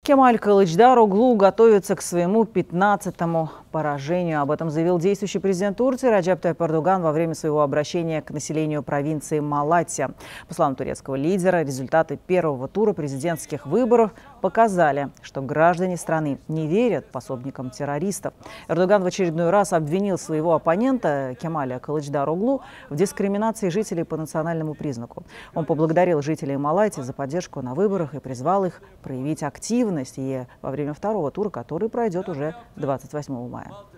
Кемаль Кылычдароглу готовится к своему 15-му поражению. Об этом заявил действующий президент Турции Раджеп Тайип Эрдоган во время своего обращения к населению провинции Малатья. По словам турецкого лидера, результаты первого тура президентских выборов показали, что граждане страны не верят пособникам террористов. Эрдоган в очередной раз обвинил своего оппонента Кемаля Кылычдароглу в дискриминации жителей по национальному признаку. Он поблагодарил жителей Малатьи за поддержку на выборах и призвал их проявить активность и во время второго тура, который пройдет уже 28 мая.